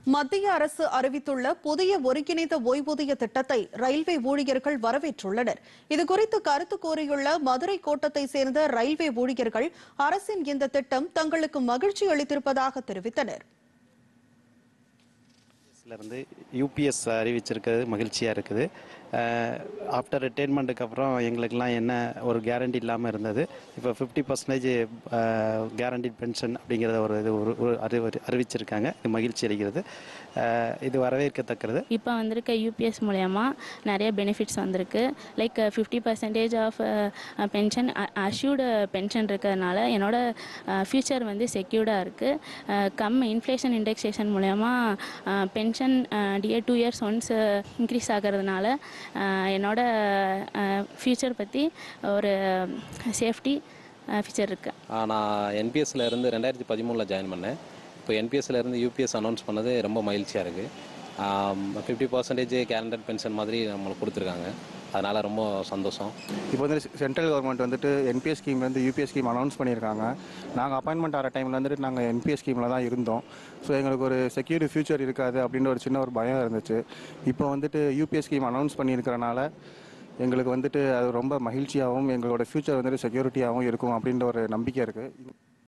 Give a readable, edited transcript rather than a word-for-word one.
மத்திய அரசு அறிவித்துள்ள புதிய ஒருங்கிணைந்த ஓய்வூதிய திட்டத்தை ரயில்வே ஊழியர்கள் வரவேற்றுள்ளனர். இதுகுறித்து கருத்து கூறியுள்ள மதுரை கோட்டத்தை சேர்ந்த ரயில்வே ஊழியர்கள் அரசின் இந்த திட்டம் தங்களுக்கு மகிழ்ச்சி அளித்திருப்பதாக தெரிவித்தனர். யூபிஎஸ் அறிவிச்சிருக்கிறது மகிழ்ச்சியாக இருக்குது. ஆஃப்டர் ரிட்டைர்மெண்ட்டுக்கு அப்புறம் எங்களுக்கெல்லாம் என்ன ஒரு கேரண்டி இல்லாமல் இருந்தது. இப்போ 50% கேரண்டிட் பென்ஷன் அப்படிங்கிறத அறிவிச்சிருக்காங்க. இது மகிழ்ச்சி அளிக்கிறது. இது வரவேற்கத்தக்கது. இப்போ வந்திருக்க யூபிஎஸ் மூலயமா நிறைய பெனிஃபிட்ஸ் வந்திருக்கு. Like 50% of pension assured pension இருக்கிறதுனால என்னோட ஃபியூச்சர் செக்யூர்டாக இருக்குது. இன்ஃப்ளேஷன் இண்டெக்ஸேஷன் மூலயமா pension DA 2 years once increase ஆகிறதுனால என்னோட ஃபியூச்சர் பற்றி ஒரு சேஃப்டி ஃபியூச்சர் இருக்குது. நான் என்பிஎஸ்ல இருந்து 2013 ஜாயின் பண்ணேன். இப்போ என்பிஎஸ்ல இருந்து யூபிஎஸ் அனௌன்ஸ் பண்ணது ரொம்ப மகிழ்ச்சியாக இருக்குது. 50% கேரண்டட் பென்ஷன் மாதிரி நம்மளுக்கு கொடுத்துருக்காங்க. அதனால் ரொம்ப சந்தோஷம். இப்போ சென்ட்ரல் கவர்மெண்ட் என்பிஎஸ் ஸ்கீம்லேருந்து யூபிஎஸ் ஸ்கீம் அனௌன்ஸ் பண்ணியிருக்காங்க. நாங்கள் அப்பாயின்மெண்ட் ஆகிற டைமில் நாங்கள் என்பிஎஸ் ஸ்கீமில் தான் இருந்தோம். ஸோ எங்களுக்கு ஒரு செக்யூர் ஃபியூச்சர் இருக்காது அப்படின்ற ஒரு சின்ன ஒரு பயம் இருந்துச்சு. இப்போ யூபிஎஸ் ஸ்கீம் அனௌன்ஸ் பண்ணியிருக்கிறனால எங்களுக்கு அது ரொம்ப மகிழ்ச்சியாகவும் எங்களோட ஃபியூச்சர் செக்யூரிட்டியாகவும் இருக்கும் அப்படின்ற ஒரு நம்பிக்கை இருக்குது.